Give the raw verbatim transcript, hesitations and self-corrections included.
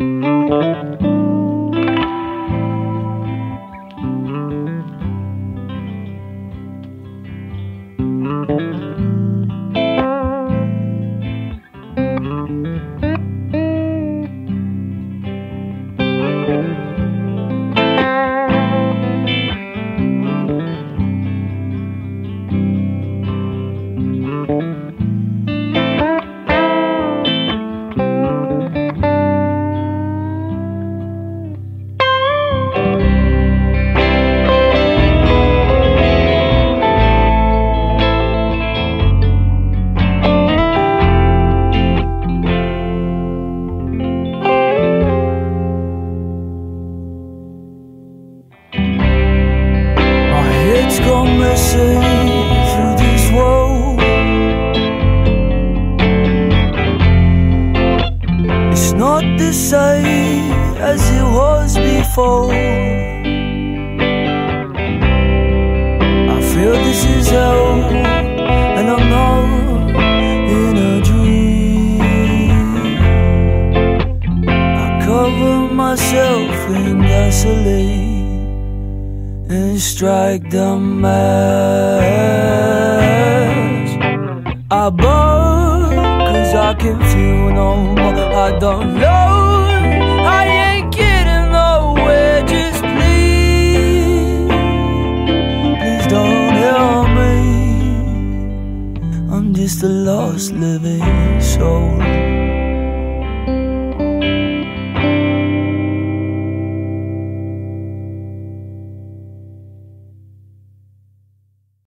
Through this world, it's not the same as it was before. I feel this is hell, and I'm not in a dream. I cover myself in gasoline and strike the match. I burn, cause I can feel no more. I don't know, I ain't getting nowhere. Just please, please don't help me. I'm just a lost living soul.